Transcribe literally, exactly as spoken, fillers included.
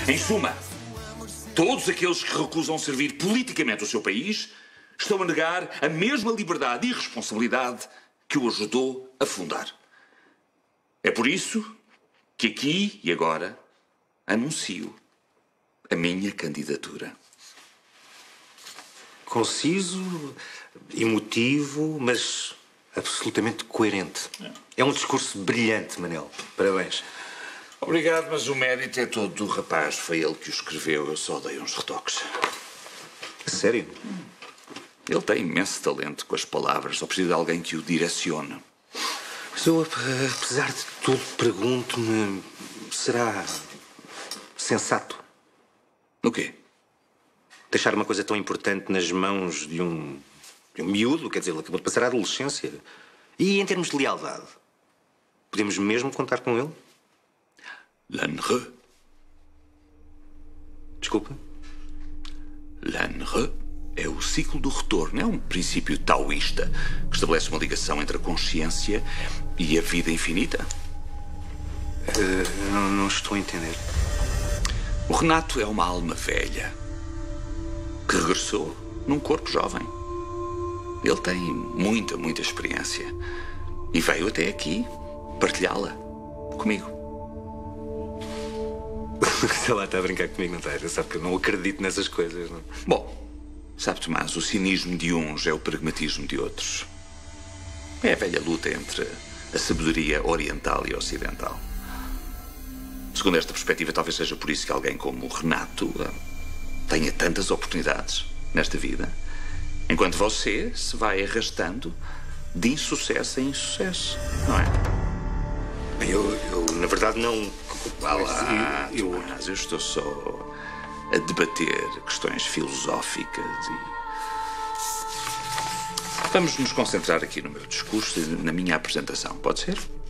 Em suma, todos aqueles que recusam servir politicamente o seu país estão a negar a mesma liberdade e responsabilidade que o ajudou a fundar. É por isso que aqui e agora anuncio a minha candidatura. Conciso, emotivo, mas absolutamente coerente. É um discurso brilhante, Manel. Parabéns. Obrigado, mas o mérito é todo do rapaz. Foi ele que o escreveu, eu só dei uns retoques. Sério? Ele tem imenso talento com as palavras, só precisa de alguém que o direcione. Mas eu, apesar de tudo, pergunto-me, será sensato? O quê? Deixar uma coisa tão importante nas mãos de um, de um miúdo, quer dizer, ele acabou de passar a adolescência. E em termos de lealdade, podemos mesmo contar com ele? L'Anre. Desculpa? L'Anre é o ciclo do retorno. É um princípio taoísta que estabelece uma ligação entre a consciência e a vida infinita. Uh, não, não estou a entender. O Renato é uma alma velha que regressou num corpo jovem. Ele tem muita, muita experiência e veio até aqui partilhá-la comigo. Sei lá, está a brincar comigo, não está? Sabe que eu não acredito nessas coisas, não? Bom, sabe, Tomás, o cinismo de uns é o pragmatismo de outros. É a velha luta entre a sabedoria oriental e ocidental. Segundo esta perspectiva, talvez seja por isso que alguém como o Renato tenha tantas oportunidades nesta vida, enquanto você se vai arrastando de insucesso em insucesso, não é? Eu, eu na verdade, não... Vá lá, eu, eu... Tomás, eu estou só a debater questões filosóficas e... Vamos nos concentrar aqui no meu discurso e na minha apresentação, pode ser?